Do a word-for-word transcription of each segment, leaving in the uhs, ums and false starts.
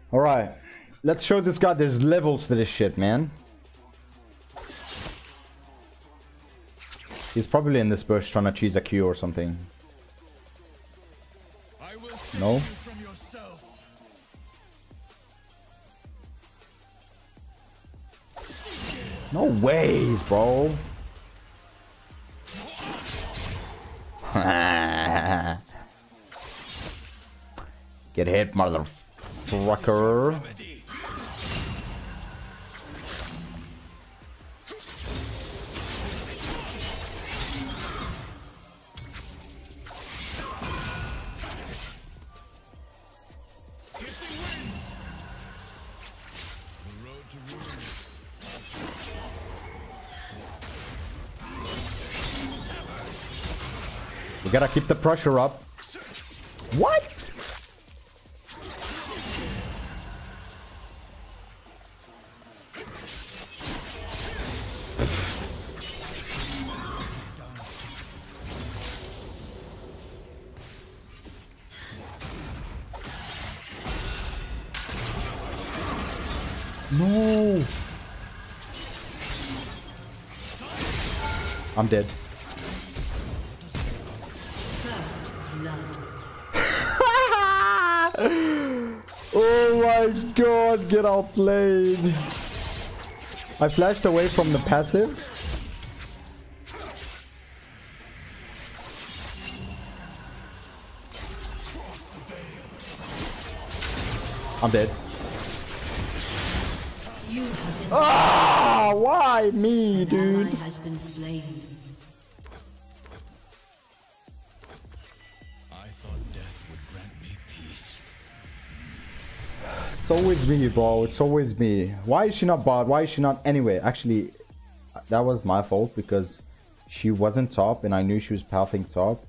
Alright. Let's show this guy there's levels to this shit, man. He's probably in this bush trying to cheese a Q or something. No? No ways, bro. Get hit, motherfucker. We gotta keep the pressure up. What? No. I'm dead. Oh my god, get outplayed. I flashed away from the passive. I'm dead. Ah, why me, dude? Has been slain. It's always me, bro. It's always me. Why is she not bot? Why is she not? Anyway, actually, that was my fault because she wasn't top and I knew she was pathing top.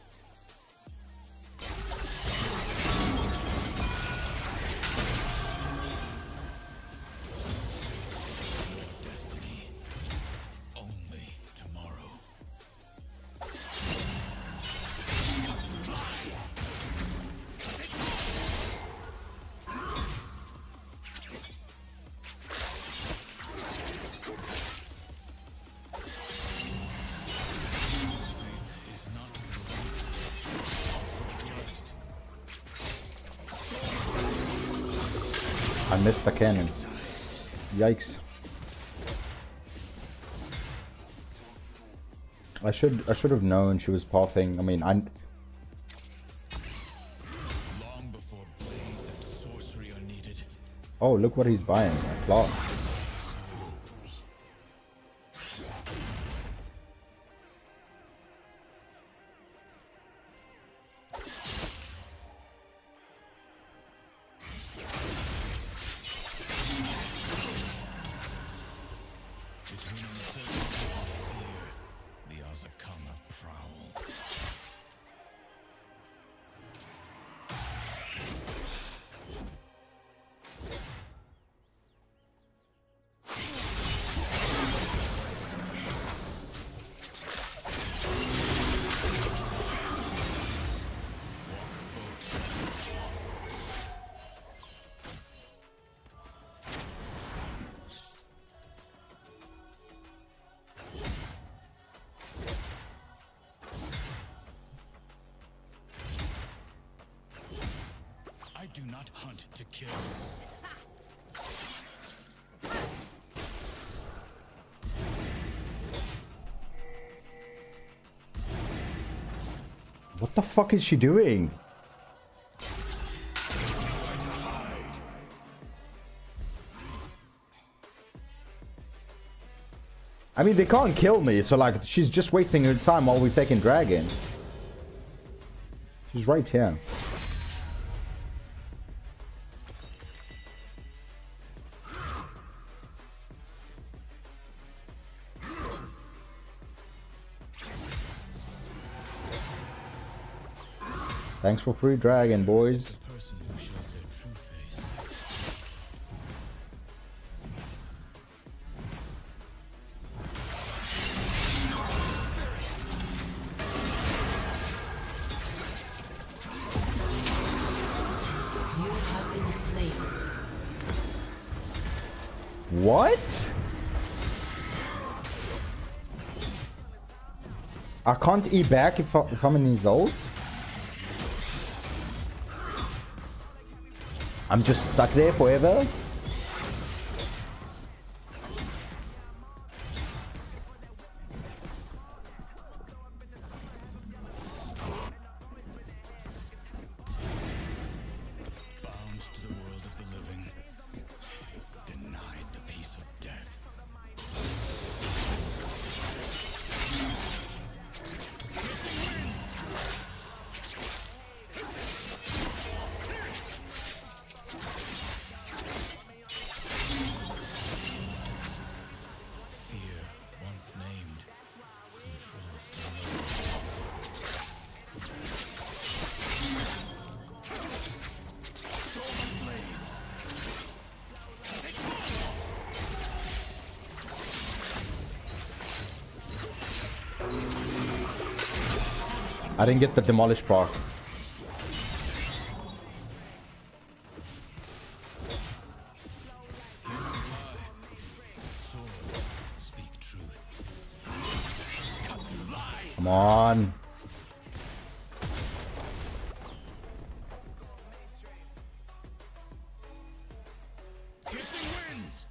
I missed the cannon. Yikes. I should I should have known she was pathing. I mean, I long before blades and sorcery are needed. Oh, look what he's buying. A claw. I do not hunt to kill. What the fuck is she doing? I mean, they can't kill me, so like, she's just wasting her time while we're taking dragon. She's right here. Thanks for free dragon, boys. You have been slain. What? I can't E back if, I, if I'm in his ult. I'm just stuck there forever. Bound to the world of the living, denied the peace of death. Fear, once named, controls the world. I didn't get the demolish proc. Speak truth. Come on. Piercing winds.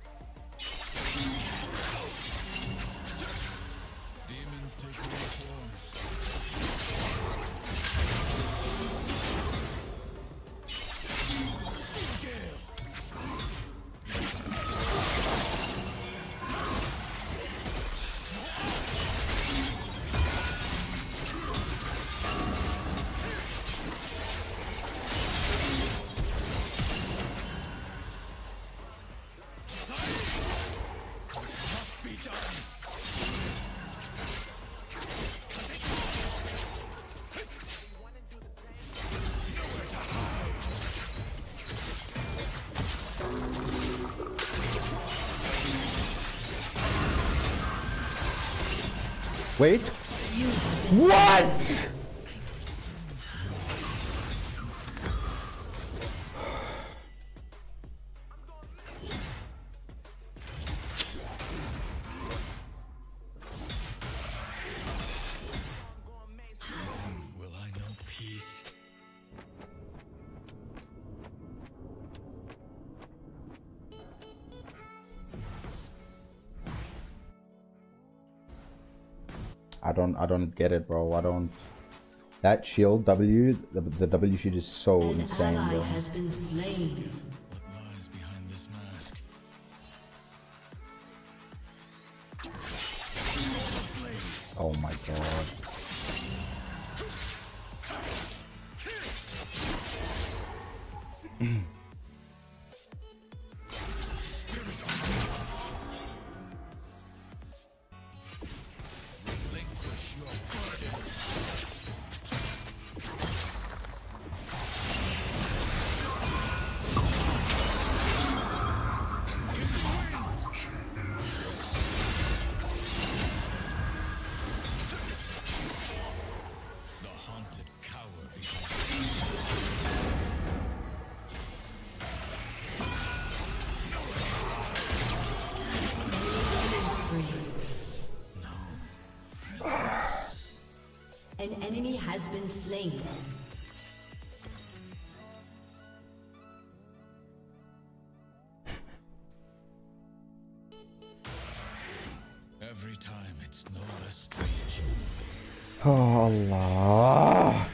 Demons take many forms. Must be done. Wait. What? Will I know peace? I don't I don't get it, bro. I don't. That shield W, the, the W shield is so An insane, ally bro. has been slain. What lies behind this mask? Oh my god. Relinquish your burden. The haunted cower behind An enemy has been slain. every time. It's no less strange. Oh Allah.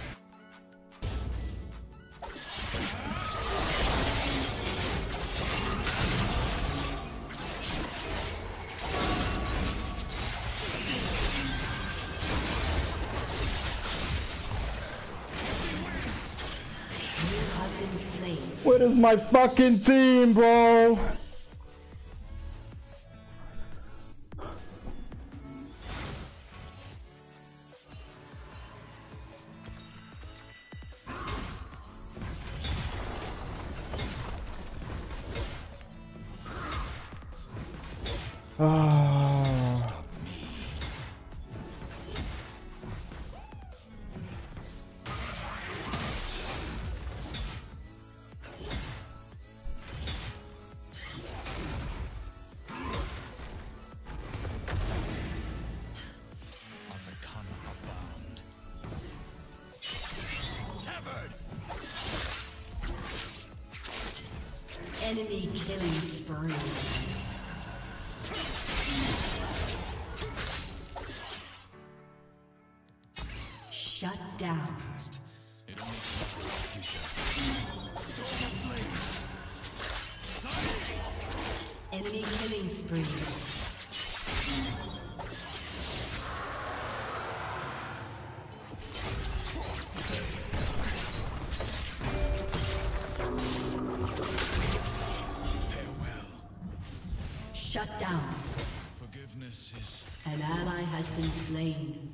You have been slain. Where is my fucking team, bro? Ah. Enemy killing spree. Shut down. Enemy killing spree. Shut down. Forgiveness is An ally has been slain.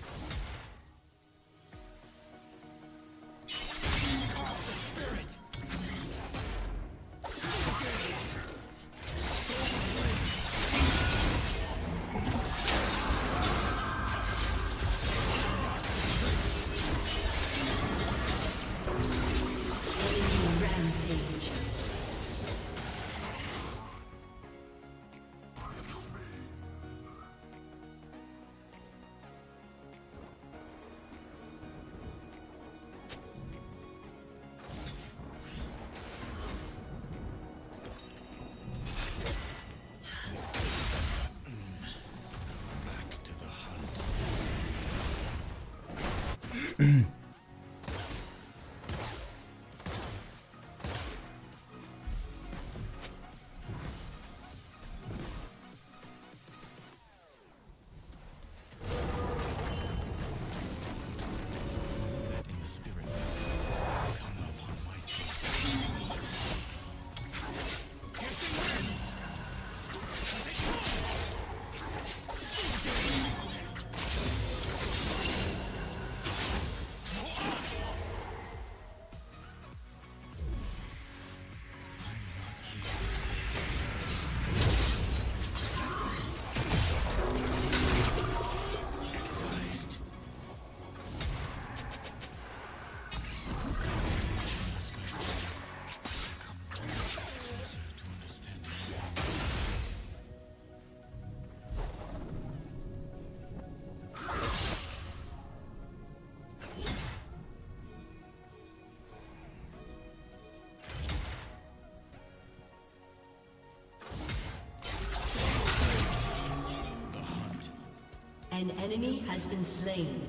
An enemy has been slain.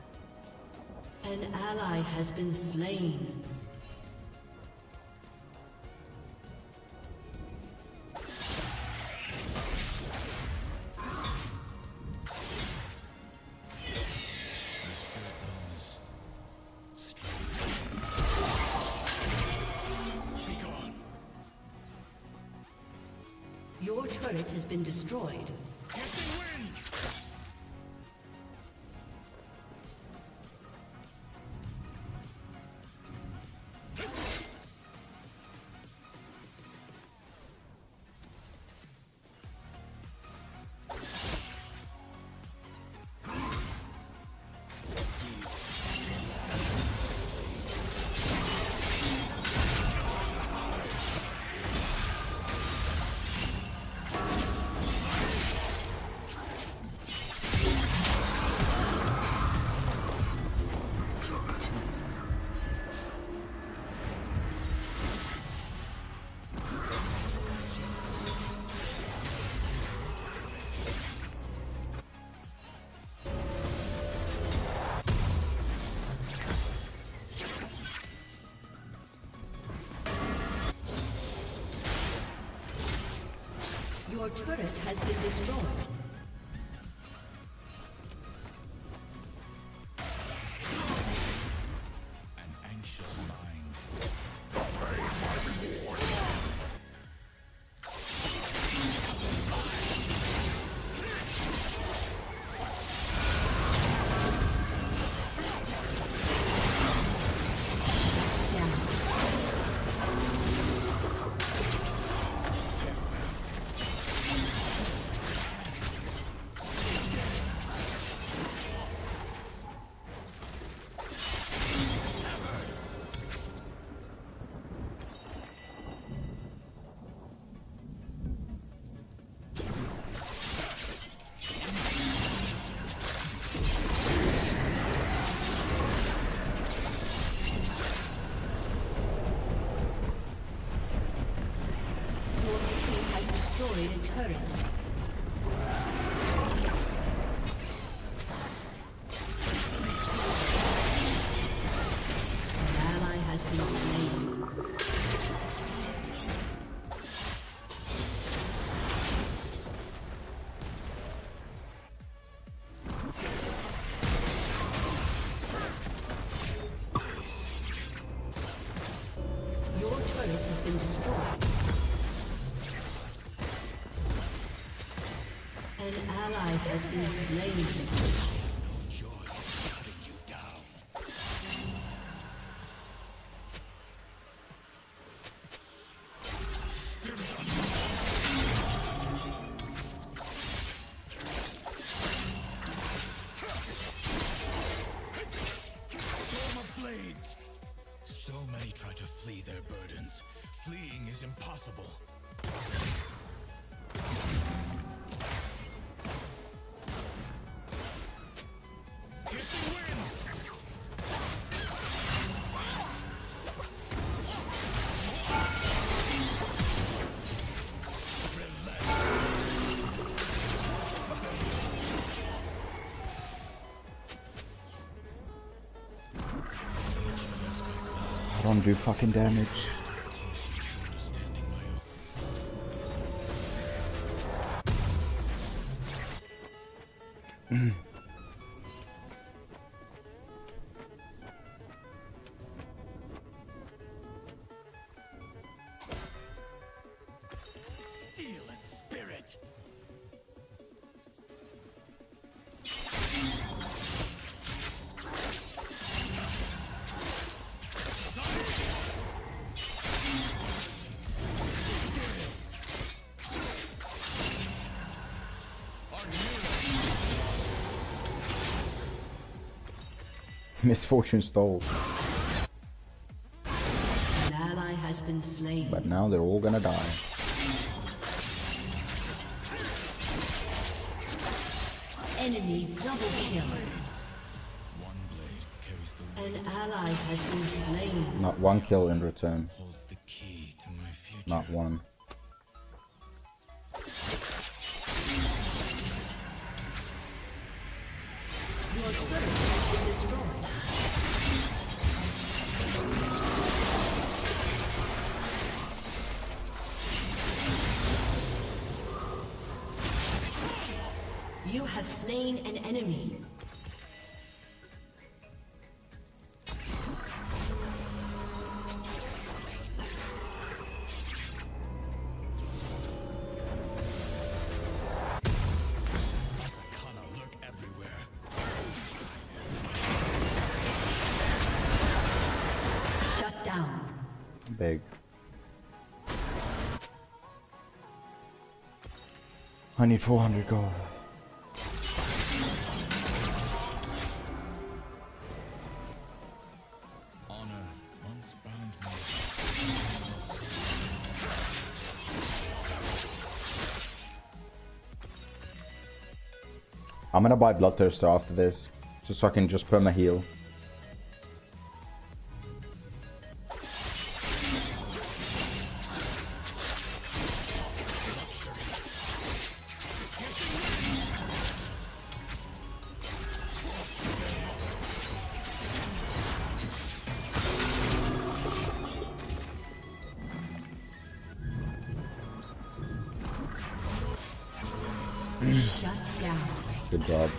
An ally has been slain. Your turret has been destroyed. Your turret has been destroyed. an anxious mind. turret. An ally has been slain. Has been slain. Joy cutting you down. Storm of blades. So many try to flee their burdens. Fleeing is impossible. I don't do fucking damage. Steel and spirit. Misfortune stole. An ally has been slain. But now they're all gonna die. Enemy double kill. One blade carries the An ally has been slain. Not one kill in return. holds the key to my future. Not one. Your turret has been destroyed. You have slain an enemy. Kana lurk everywhere. Shut down. Big. I need four hundred gold. Honor once bound me. I'm gonna buy Bloodthirster after this, just so I can just perma heal. Shut down. Good job.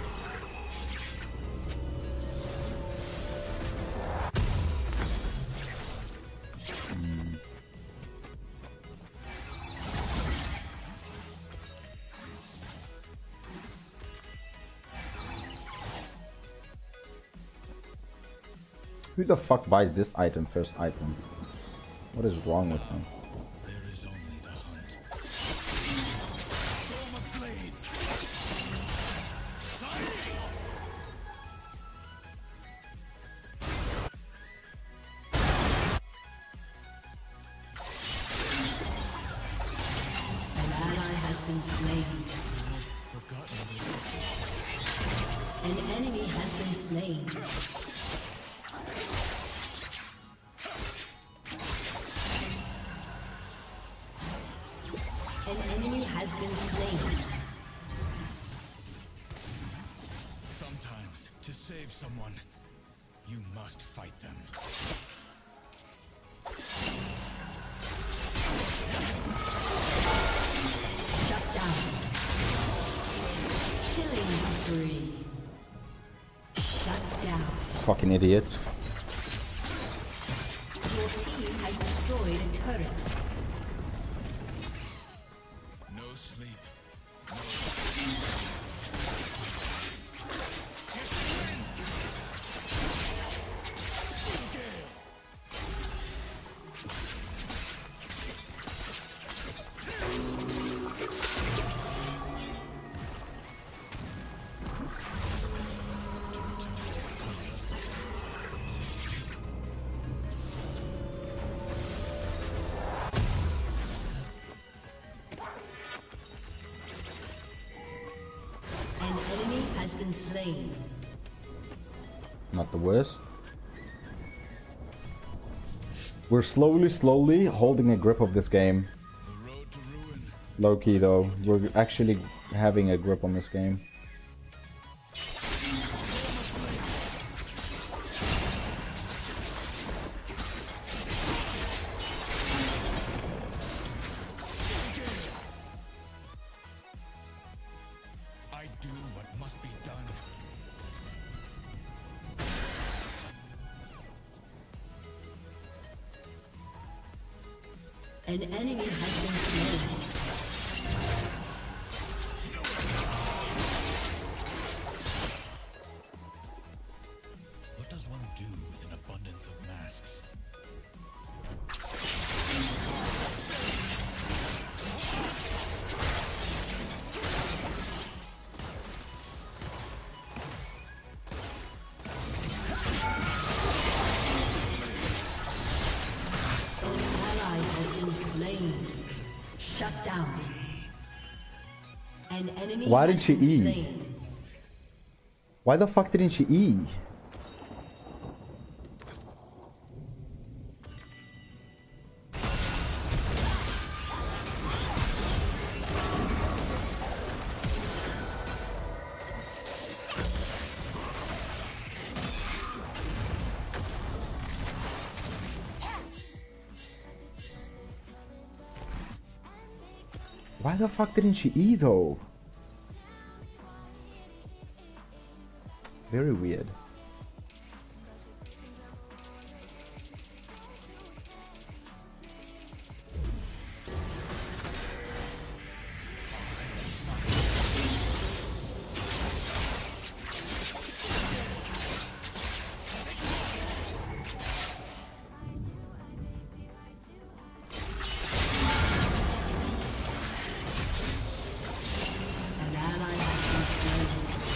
Who the fuck buys this item first item? What is wrong with him? There is only the hunt. Storm of blades. An ally has been slain. An enemy has been slain. An enemy has been slain. Sometimes, to save someone, you must fight them. Shut down. Killing spree. Shut down. Fucking idiot. Your team has destroyed a turret. No sleep. Has been slain. Not the worst. We're slowly, slowly holding a grip of this game. The road to ruin. Low key though, we're actually having a grip on this game. I do what must be done. An enemy has been slain. What does one do with an abundance of masks? Shut down. An enemy Why didn't has she been E? slain. Why the fuck didn't she E? Why the fuck didn't she E though? Very weird. An ally has been slain.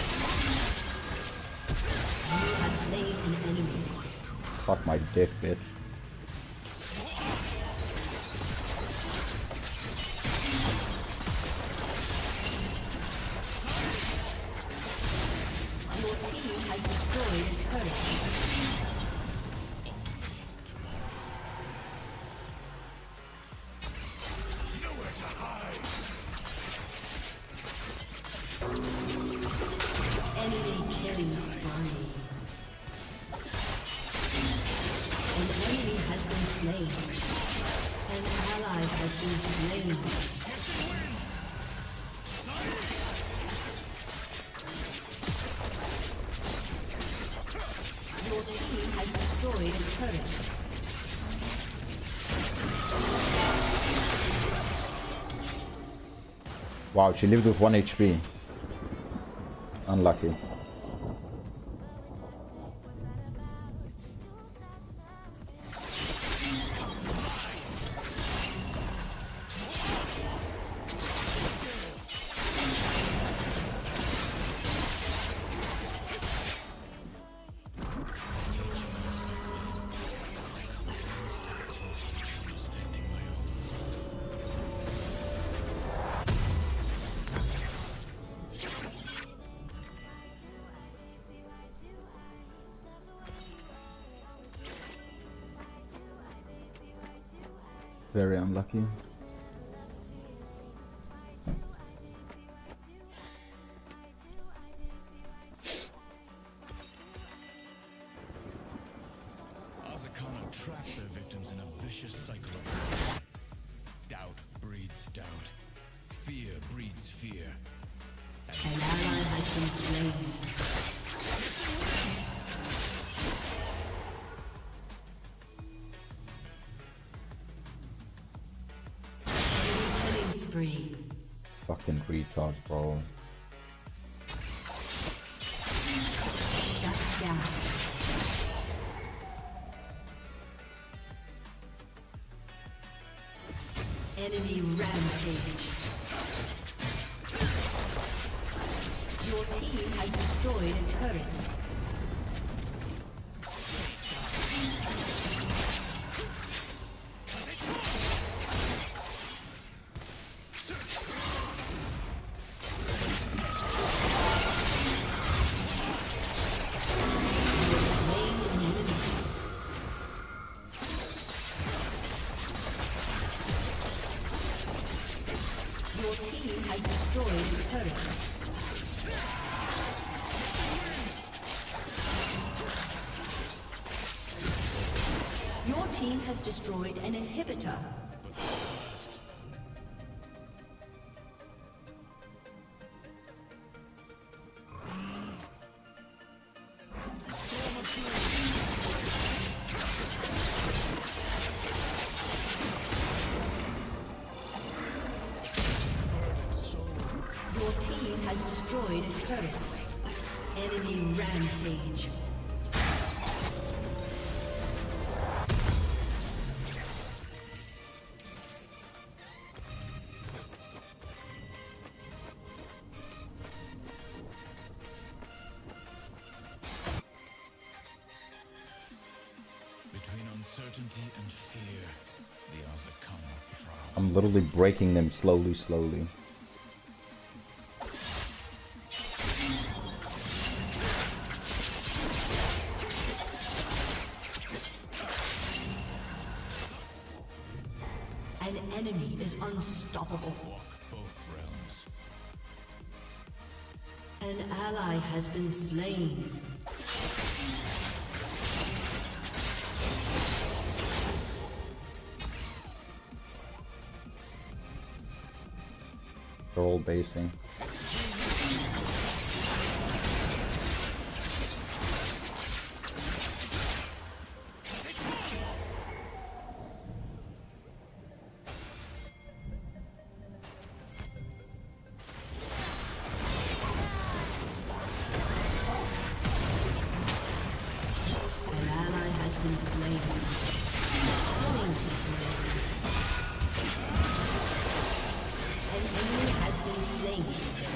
You have slain an enemy. Suck my dick, bitch. Your team has destroyed a turret. Nowhere to hide. Enemy killing spree. An enemy has been slain. An ally has been slain. Your team has destroyed a turret. Wow, she lived with one H P. Unlucky. Very unlucky. been slain. Killing spree. Fucking retards, bro. Shut down. Enemy rampage. Your team has destroyed a turret. Your team has destroyed a turret. Your team has destroyed an inhibitor. Your team has destroyed a turret. Enemy rampage. Between uncertainty and fear, the Azakama prowl. I'm literally breaking them slowly, slowly. An enemy is unstoppable. Walk both realms. An ally has been slain. They're all basing. An ally has been slain. Killing spree. An enemy has been slain.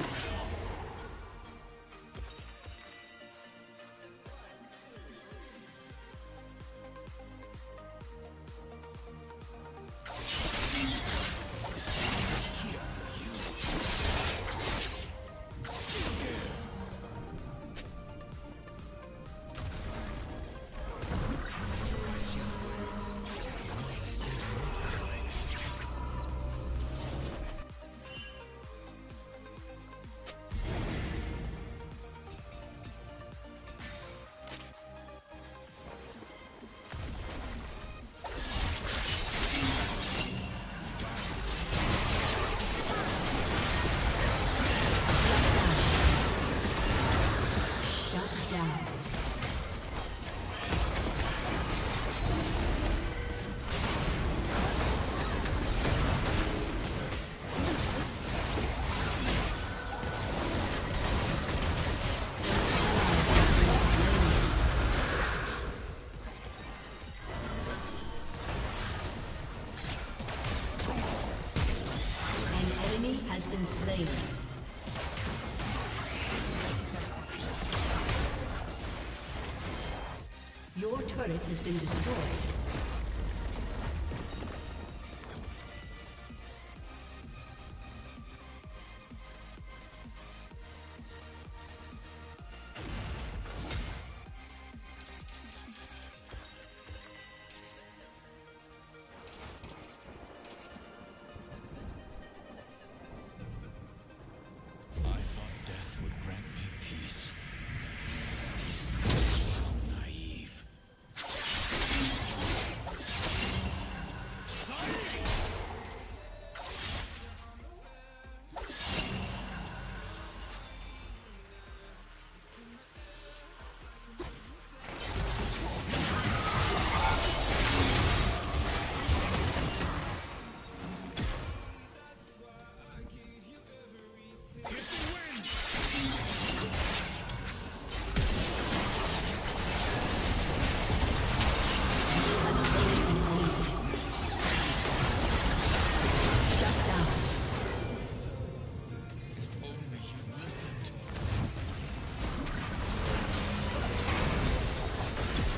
Shut down. An enemy has been slain. Your turret has been destroyed. I thought death would grant me peace. How naive.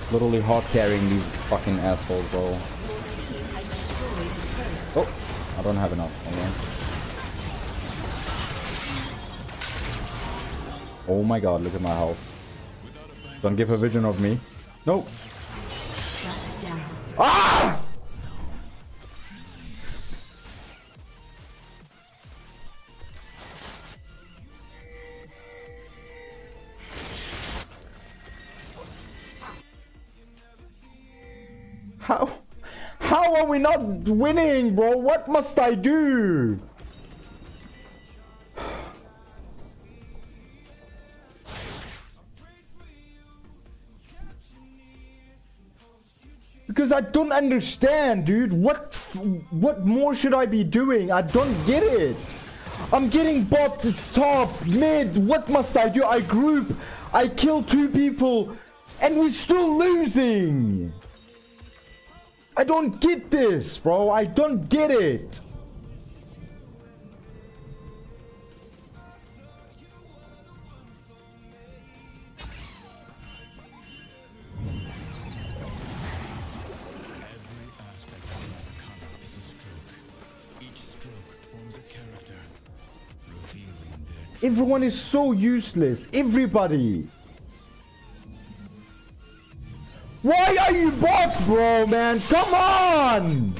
Literally hard carrying these fucking assholes, bro. Oh, I don't have enough. Hold on. Oh my god, look at my health. Don't give a vision of me. Nope. Ah! How? How are we not winning, bro? What must I do? Because I don't understand, dude. What what more should I be doing? I don't get it. I'm getting bot, top, mid. What must I do? I group. I kill two people. And we're still losing. I don't get this, bro. I don't get it. Everyone is so useless. Everybody. Why are you bot, bro, man? Come on!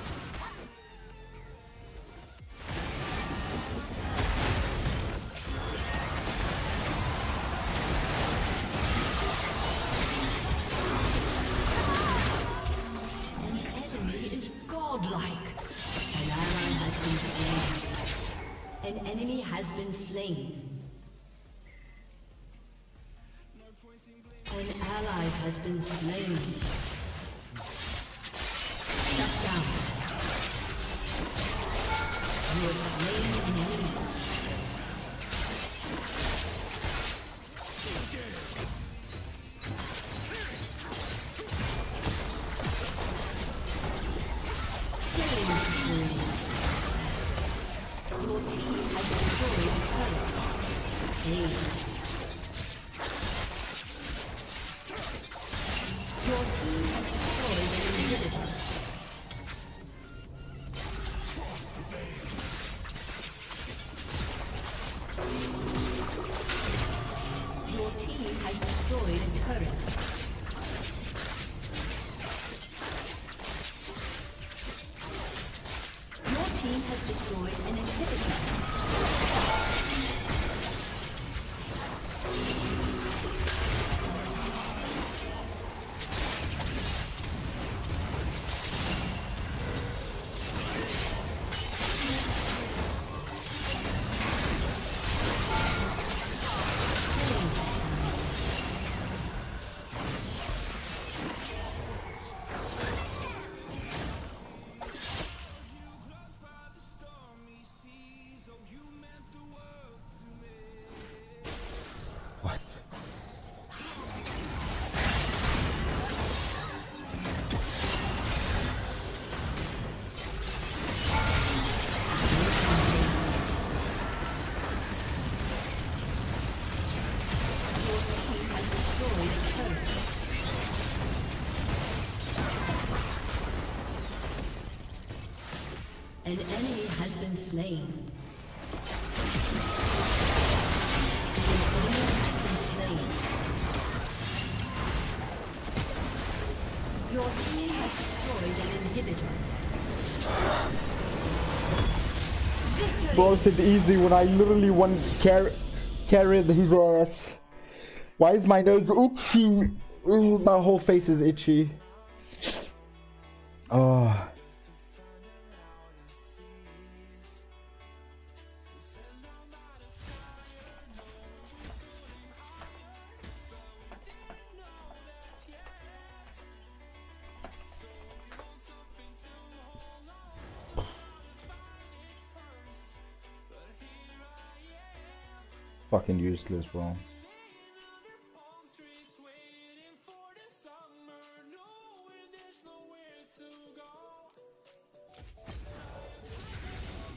An enemy is godlike. An ally has been slain. An enemy has been slain. An ally has been slain. Shut down. You have slain an enemy. Killing spree. Your team has destroyed a turret. Haste. Your team has destroyed an inhibitor. Your team has destroyed a turret. Your team has destroyed an inhibitor. An enemy has been slain. An enemy has been slain. Your team has destroyed an inhibitor. Victory! Bro said easy when I literally won carry carried his ass. Why is my nose itchy? Ooh, my whole face is itchy. Oh. Fucking useless, bro.